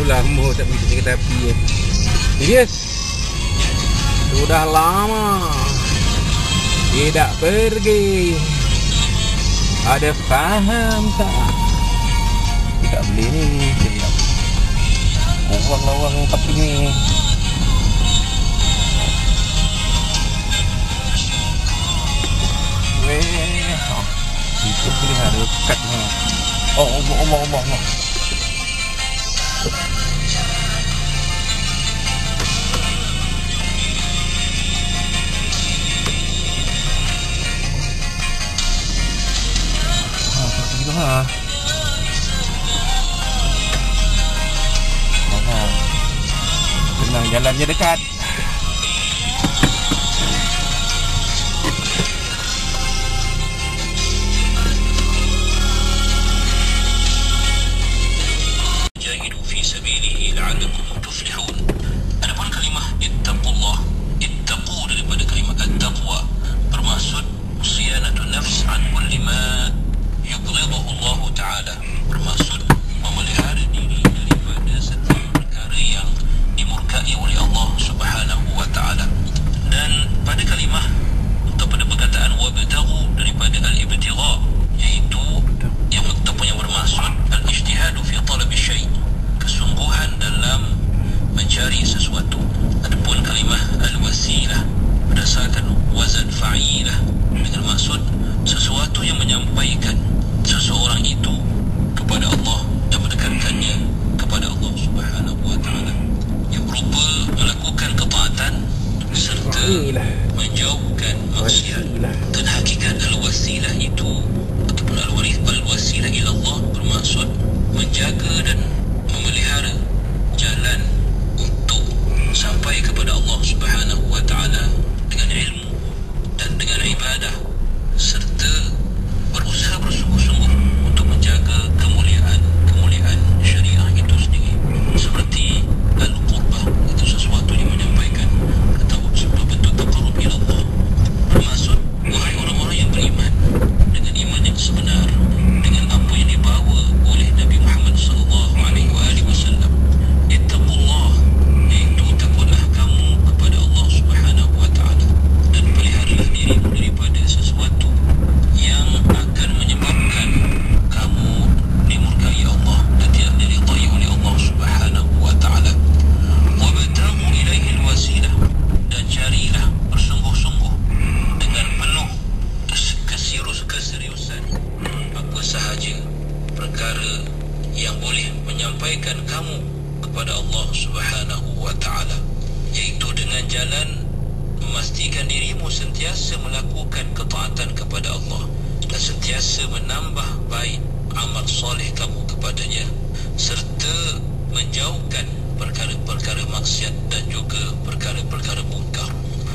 lama tak pergi kereta api ya. Serius? Sudah lama tidak pergi. Ada faham tak? Tak boleh ni. Lawang tapi ni. Itu boleh ada dekat ni. Oh, Allah. Senang jalannya dekat. Jahidu fi sabilihi la'allakum tuflihun. Adapun kalimah ittaqullah, ittaqu daripada kalimah at-taqwa bermaksud siyanatun nafs an kulli ma yubghiduhu Allah Ta'ala, bermaksud memelihara diri daripada setiap perkara yang dimurkai oleh Allah Subhanahu wa Ta'ala. Dan pada kalimah atau pada perkataan wabtaghu daripada al-ibtigha, iaitu yang ataupun yang bermaksud al-ijtihadu fi talabi syai', kesungguhan dalam mencari sesuatu. Adapun kalimah al-wasilah berdasarkan wazan fa'ilah dengan maksud sesuatu yang menyampaikan seseorang itu kepada Allah dan mendekatkannya kepada Allah Subhanahu wa Ta'ala, yang berupa melakukan ketaatan serta menjauhkan maksiat. Dan hakikat al-wasilah itu ataupun al-wasilah ila Allah bermaksud menjaga dan memelihara jalan untuk sampai kepada Allah Subhanahu wa Ta'ala dengan ilmu dan dengan ibadah, serta berusaha bersungguh-sungguh untuk menjaga kemuliaan syariah itu sendiri, seperti al-qurbah, itu sesuatu yang menyampaikan atau sebuah bentuk taqarrub ila Allah. Bermaksud, wahai orang-orang yang beriman dengan iman yang sebenar, dengan apa yang dibawa oleh Nabi Muhammad sallallahu alaihi wasallam, ittaqullah, iaitu takutlah kamu kepada Allah Subhanahu wa Ta'ala, dan peliharalah dirimu daripada sesuatu yang akan menyebabkan kamu dimurkai Allah dan tidak diridai oleh Allah Subhanahu wa Ta'ala. Wabtaghu ilaihi alwasilah, dan carilah bersungguh-sungguh dengan penuh keseriusan apa sahaja perkara yang boleh menyampaikan kamu kepada Allah Subhanahu wa Ta'ala, iaitu dengan jalan memastikan dirimu sentiasa melakukan ketaatan kepada Allah dan sentiasa menambah baik amal soleh kamu kepadanya, serta menjauhkan perkara-perkara maksiat dan juga perkara-perkara munkar.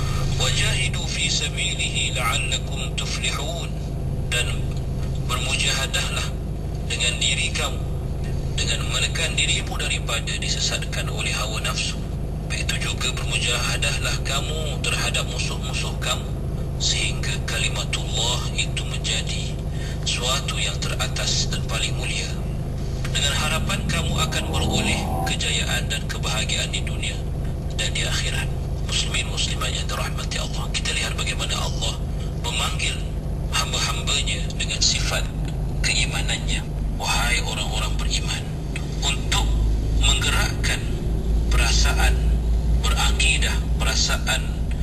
Wajahidu fi sabilihi la'allakum tuflihun, dan bermujahadahlah dengan diri kamu, dengan menekan dirimu daripada disesatkan oleh hawa nafsu. Itu juga bermujahadahlah kamu terhadap musuh-musuh kamu, sehingga kalimatullah itu menjadi suatu yang teratas dan paling mulia, dengan harapan kamu akan beroleh kejayaan dan kebahagiaan di dunia dan di akhirat. Muslimin muslimat yang dirahmati Allah, kita lihat bagaimana Allah memanggil hamba-hambanya dengan sifat keimanannya. Wahai orang-orang beriman, untuk menggerakkan perasaan berakidah, perasaan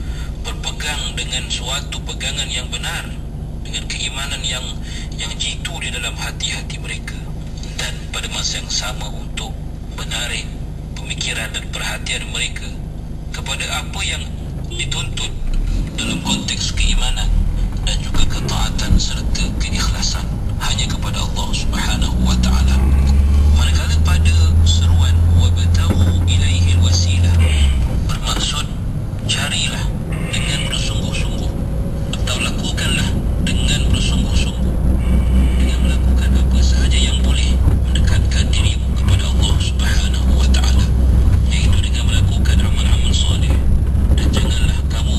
berpegang dengan suatu pegangan yang benar, dengan keimanan yang jitu di dalam hati-hati mereka, dan pada masa yang sama untuk menarik pemikiran dan perhatian mereka kepada apa yang dituntut dalam konteks keimanan dan juga ketaatan serta keikhlasan hanya kepada Allah Subhanahu wa Ta'ala. Manakala pada seruan wabtaghu ilaihi alwasilah bermaksud carilah dengan bersungguh-sungguh, atau lakukanlah dengan bersungguh-sungguh, dengan melakukan apa sahaja yang boleh mendekatkan dirimu kepada Allah Subhanahu wa Ta'ala, iaitu dengan melakukan amal-amal soleh. Dan janganlah kamu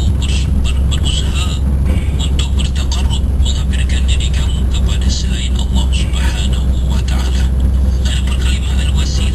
berusaha untuk bertaqarrub, menghampirkan diri kamu kepada selain Allah Subhanahu wa Ta'ala. Adapun kalimah al-wasilah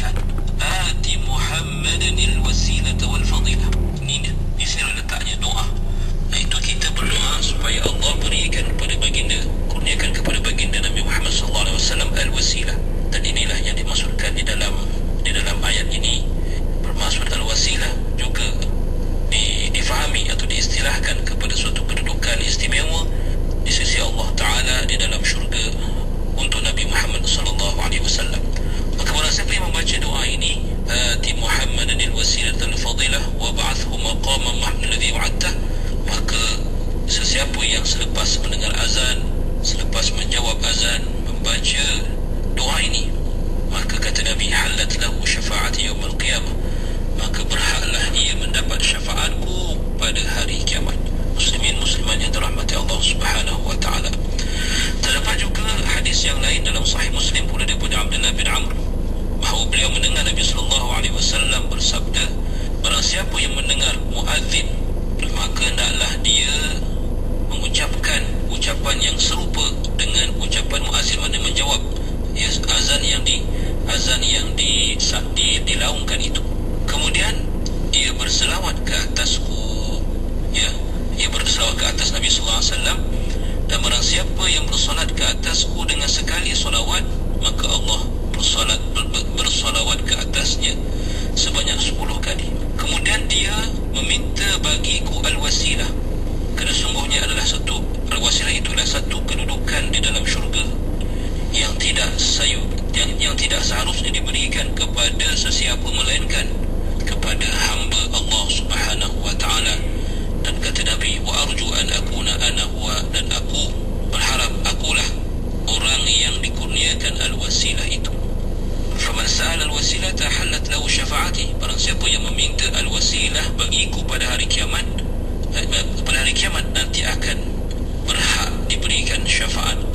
lihat, ati Muhammadanil wasilata wal fadilah. Ini di sini letaknya doa. Itu kita berdoa supaya Allah berikan kepada baginda, kurniakan kepada baginda Nabi Muhammad sallallahu alaihi wasallam al-wasilah. Dan inilah yang dimaksudkan di dalam ayat ini. Bermaksud al-wasilah juga difahami atau diistilahkan kepada suatu kedudukan istimewa di sisi Allah Ta'ala di dalam syurga untuk Nabi Muhammad sallallahu alaihi wasallam. Maka barang siapa yang membaca doa ini, ati Muhammadanil wasilata wal fadilah wa ba'athhu maqaman mahmud alladhi wa'adtah, maka sesiapa yang selepas mendengar azan, selepas menjawab azan, membaca doa ini, maka kata Nabi, halat lahu syafa'ati yaumil qiyamah, maka berhaklah dia mendapat syafaatku pada hari kiamat. Muslimin muslimat yang dirahmati Allah Subhanahu wa taala. Terdapat juga hadis yang lain dalam Sahih Muslim pula daripada Abdullah bin Amr, bahawa beliau mendengar Nabi sallallahu alaihi wasallam bersabda, barang siapa yang mendengar muadzin, maka hendaklah dia mengucapkan ucapan yang serupa dengan ucapan muazzin, maknanya menjawab azan yang dilaungkan itu. Kemudian ia berselawat ke atasku, ya, ia berselawat ke atas Nabi sallallahu alaihi wasallam, dan barang siapa yang bersolat ke atasku dengan sekali solawat, maka Allah bersolawat ke atasnya sebanyak 10 kali. Kemudian dia meminta bagiku al-wasilah, kerana sungguhnya al-wasilah itulah satu kedudukan di dalam syurga yang tidak seharusnya diberikan kepada sesiapa melainkan kepada hamba Allah Subhanahu wa taala. Dan kata Nabi, wa arju an akuna ana huwa, dan aku berharap akulah orang yang dikurniakan al-wasilah itu. Faman sa'ala al-wasilata halat lahu syafa'ati, barang siapa yang meminta al-wasilah bagiku pada hari kiamat nanti akan berhak diberikan syafaat